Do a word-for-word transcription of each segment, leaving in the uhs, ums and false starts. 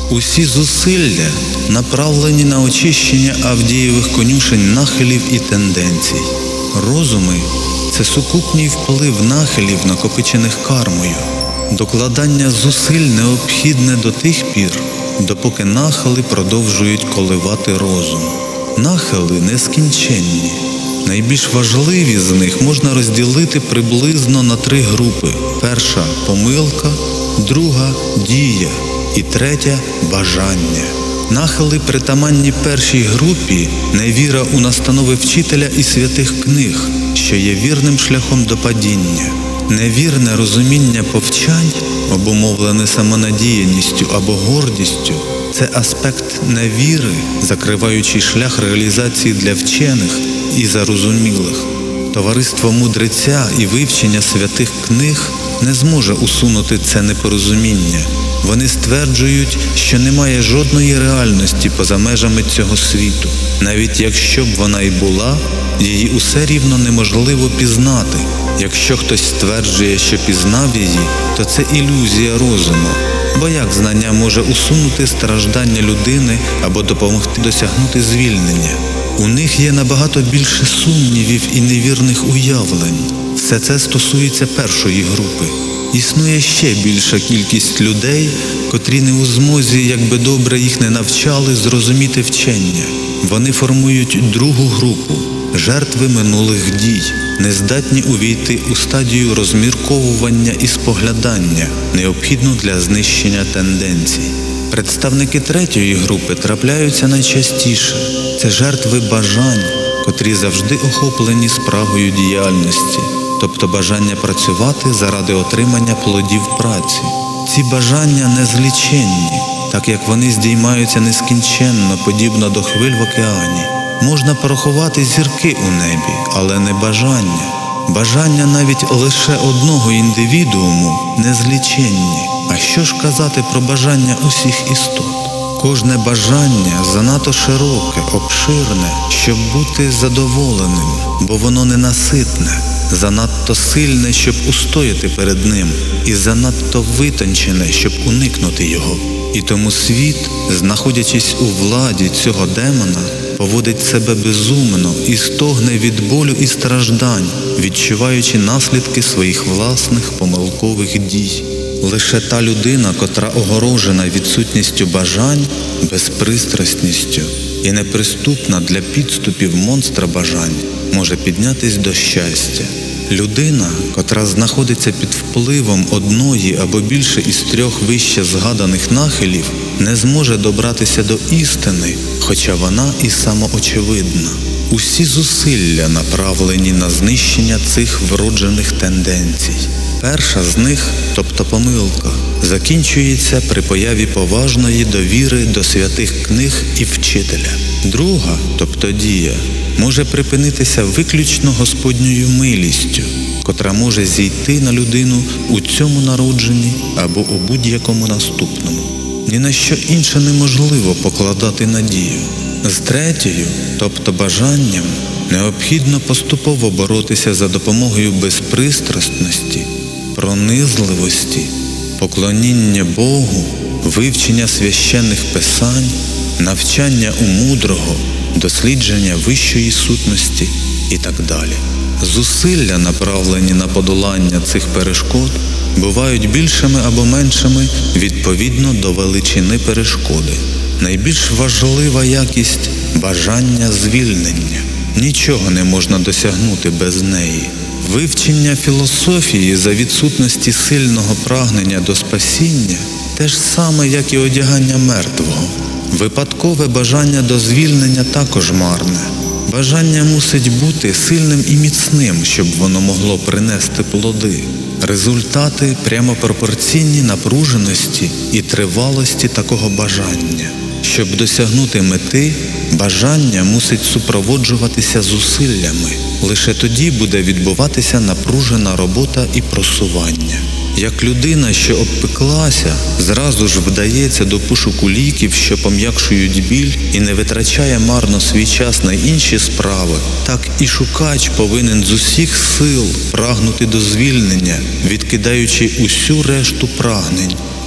Усі зусилля направлені на очищення Авдієвих конюшень нахилів і тенденцій. Розуми – це сукупний вплив нахилів, накопичених кармою. Докладання зусиль необхідне до тих пір, допоки нахили продовжують коливати розум. Нахили нескінченні. Найбільш важливі з них можна розділити приблизно на три групи. Перша – помилка, друга – дія і третя – бажання. Нахили, притаманні першій групі, невіра у настанови вчителя і святих книг, що є вірним шляхом до падіння. Невірне розуміння повчань, обумовлене самонадіяністю або гордістю, це аспект невіри, закриваючий шлях реалізації для вчених і зарозумілих. Товариство мудреця і вивчення святих книг не зможе усунути це непорозуміння. Вони стверджують, що немає жодної реальності поза межами цього світу. Навіть якщо б вона і була, її усе рівно неможливо пізнати. Якщо хтось стверджує, що пізнав її, то це ілюзія розуму. Бо як знання може усунути страждання людини або допомогти досягнути звільнення? У них є набагато більше сумнівів і невірних уявлень. Все це стосується першої групи. Існує ще більша кількість людей, котрі не у змозі, якби добре їх не навчали, зрозуміти вчення. Вони формують другу групу – жертви минулих дій, нездатні увійти у стадію розмірковування і споглядання, необхідну для знищення тенденцій. Представники третьої групи трапляються найчастіше. Це жертви бажань, котрі завжди охоплені спрагою діяльності, тобто бажання працювати заради отримання плодів праці. Ці бажання незліченні, так як вони здіймаються нескінченно, подібно до хвиль в океані. Можна порахувати зірки у небі, але не бажання. Бажання навіть лише одного індивідууму незліченні. А що ж казати про бажання усіх істот? Кожне бажання занадто широке, обширне, щоб бути задоволеним, бо воно ненаситне, занадто сильне, щоб устояти перед ним, і занадто витончене, щоб уникнути його. І тому світ, знаходячись у владі цього демона, поводить себе безумно і стогне від болю і страждань, відчуваючи наслідки своїх власних помилкових дій. Лише та людина, котра огорожена відсутністю бажань, безпристрасністю і неприступна для підступів монстра бажань, може піднятись до щастя. Людина, котра знаходиться під впливом одної або більше із трьох вище згаданих нахилів, не зможе добратися до істини, хоча вона і самоочевидна. Усі зусилля направлені на знищення цих вроджених тенденцій. Перша з них, тобто помилка, закінчується при появі поважної довіри до святих книг і вчителя. Друга, тобто дія, може припинитися виключно Господньою милістю, котра може зійти на людину у цьому народженні або у будь-якому наступному. Ні на що інше неможливо покладати надію. З третьою, тобто бажанням, необхідно поступово боротися за допомогою безпристрасності, пронизливості, поклоніння Богу, вивчення священних писань, навчання у мудрого, дослідження вищої сутності і так далі. Зусилля, направлені на подолання цих перешкод, бувають більшими або меншими відповідно до величини перешкоди. Найбільш важлива якість – бажання звільнення. Нічого не можна досягнути без неї. Вивчення філософії за відсутності сильного прагнення до спасіння – те ж саме, як і одягання мертвого. Випадкове бажання до звільнення також марне. Бажання мусить бути сильним і міцним, щоб воно могло принести плоди. Результати прямо пропорційні напруженості і тривалості такого бажання. Щоб досягнути мети, бажання мусить супроводжуватися зусиллями. Лише тоді буде відбуватися напружена робота і просування. Як людина, що обпеклася, зразу ж вдається до пошуку ліків, що пом'якшують біль і не витрачає марно свій час на інші справи, так і шукач повинен з усіх сил прагнути до звільнення, відкидаючи усю решту прагнень.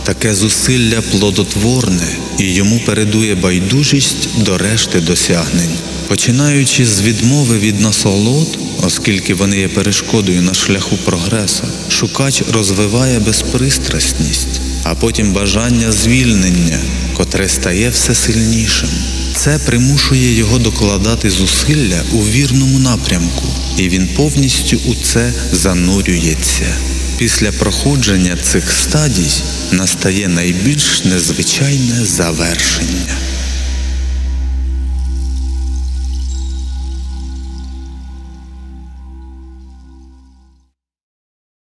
Таке зусилля плодотворне, і йому передує байдужість до решти досягнень. Починаючи з відмови від насолод, оскільки вони є перешкодою на шляху прогресу, шукач розвиває безпристрасність, а потім бажання звільнення, котре стає все сильнішим. Це примушує його докладати зусилля у вірному напрямку, і він повністю у це занурюється. Після проходження цих стадій настає найбільш незвичайне завершення.